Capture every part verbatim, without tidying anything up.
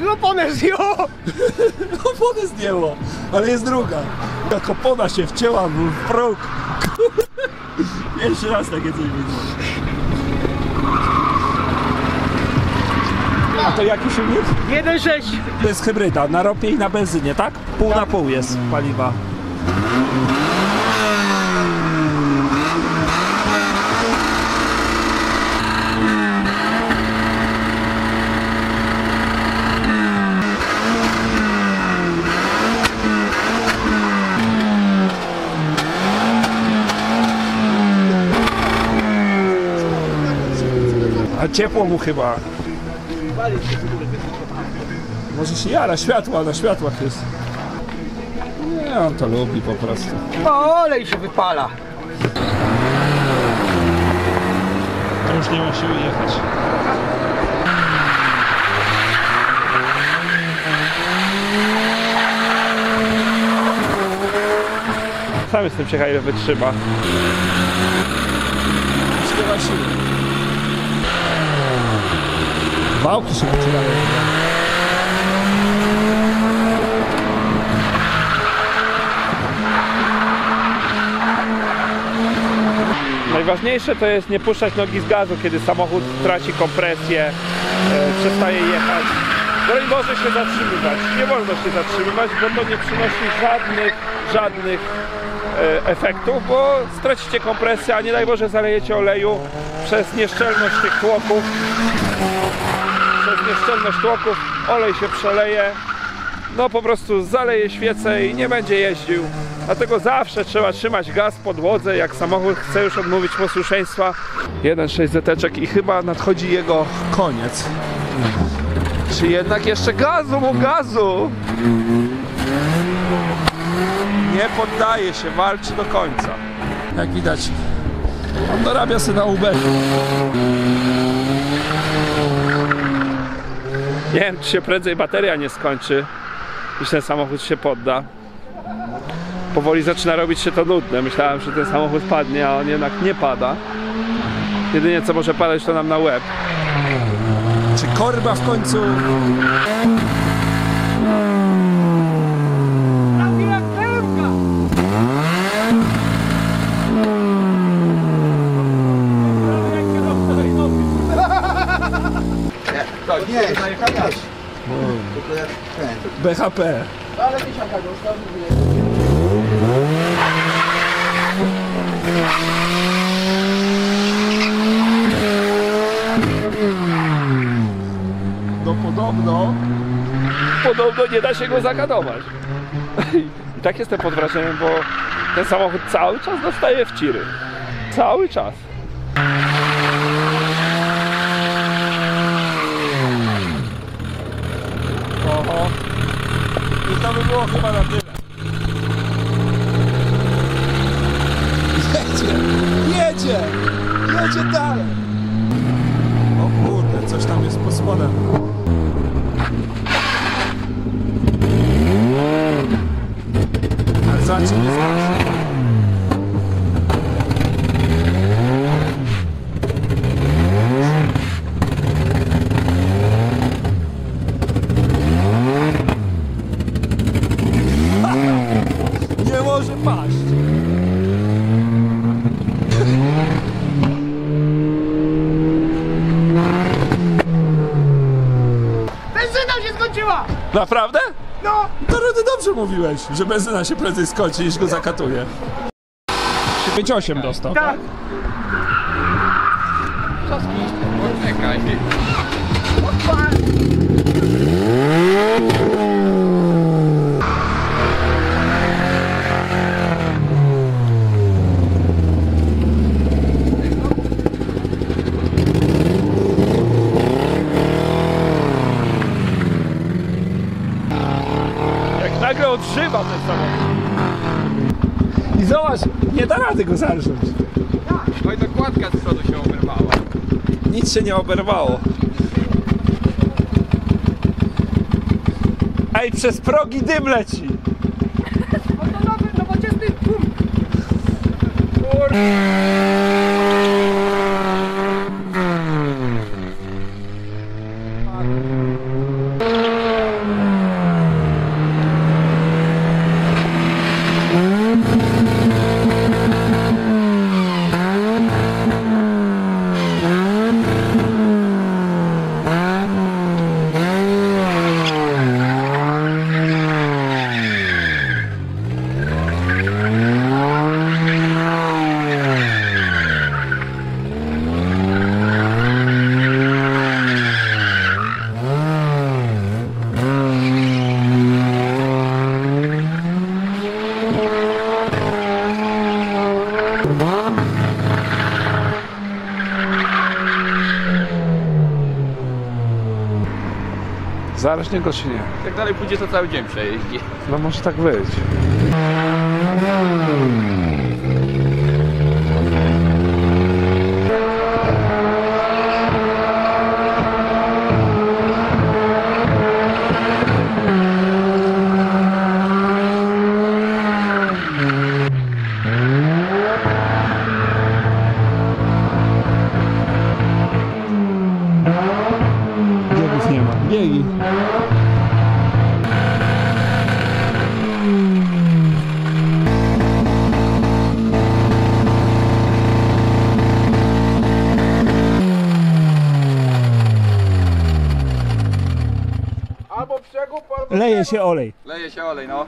oponę zdjęło! Oponę zdjęło, ale jest druga. Jak opona się wcięła w próg. Pierwszy raz takie coś widzę. A to jaki silnik? jeden sześć. To jest hybryda, na ropie i na benzynie, tak? Pół tak. na pół jest paliwa. A ciepło mu chyba. Może się jara, światła, na światłach jest. Nie, on to lubi po prostu. O, olej się wypala. To już nie ma siły jechać. Sam jestem ciekaw, ile wytrzyma. Już nie ma siły. Wałki się wycierają. Najważniejsze to jest nie puszczać nogi z gazu, kiedy samochód traci kompresję, e, przestaje jechać. Broń Boże się zatrzymywać. Nie wolno się zatrzymywać, bo to nie przynosi żadnych, żadnych e, efektów, bo stracicie kompresję, a nie daj Boże zalejecie oleju przez nieszczelność tych tłoków. Przez nieszczelność tłoków olej się przeleje, no po prostu zaleje świecę i nie będzie jeździł. Dlatego zawsze trzeba trzymać gaz w podłodze, jak samochód chce już odmówić posłuszeństwa. jeden sześć zeteczek i chyba nadchodzi jego koniec. Czy jednak jeszcze gazu mu gazu? Nie poddaje się, walczy do końca. Jak widać, on dorabia sobie na Uberze. Nie wiem, czy się prędzej bateria nie skończy, niż ten samochód się podda. Powoli zaczyna robić się to nudne. Myślałem, że ten samochód padnie, a on jednak nie pada. Jedynie co może padać, to nam na łeb. Czy korba w końcu? To nie, zajechać. Tylko jak ten. B H P. Ale dziesiątka dostał. No podobno. Podobno nie da się go zakatować. I tak jestem pod wrażeniem, bo ten samochód cały czas dostaje w ciry. Cały czas. Oho. I to by było chyba na tyle. Jedzie! Jedzie! Jedzie dalej! O kurde, coś tam jest pod spodem. Ale zobaczcie, nie znaczy. Nie może paść. Benzyna się skończyła! Naprawdę? No! To Rudy dobrze mówiłeś, że benzyna się prędzej skończy niż go zakatuje. pięć osiem dostał, tak? Poczekaj. Jak nagle odżywa ten samochód. I zobacz, nie da rady go zarżnąć. Oj, dokładka z przodu się oberwała. Nic się nie oberwało. Ej, przez progi dym leci. No to nowy, nowoczesny tłum. Zaraźnego czy nie? Jak dalej pójdzie, to cały dzień przejeździ. No może tak być. Biegów nie ma. Biegi. Albo przegub, albo... Leje się olej. Leje się olej, no.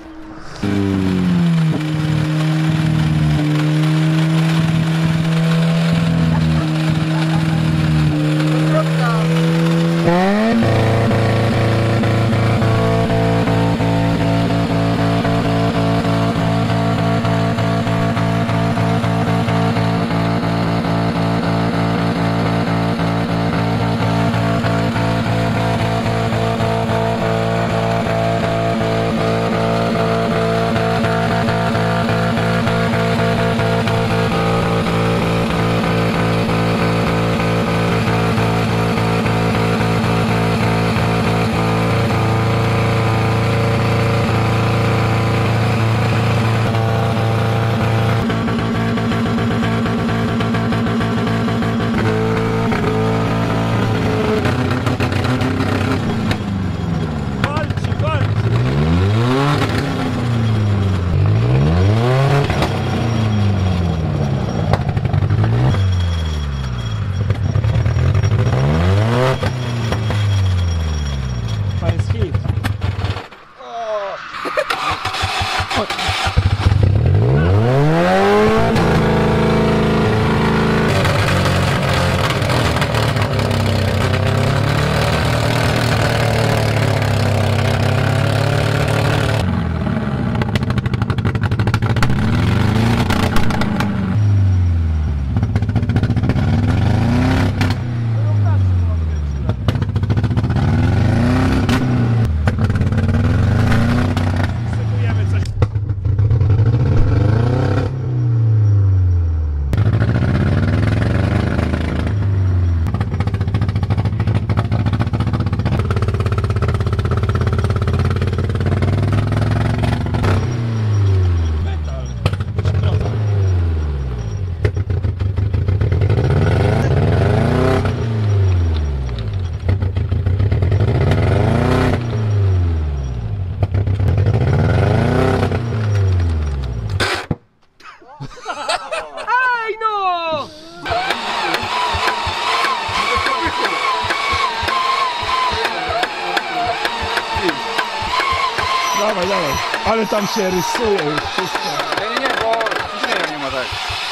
Dawaj, dawaj. Ale tam się rysuje już wszystko. Nie, nie, nie, bo ciśnienia nie ma tak.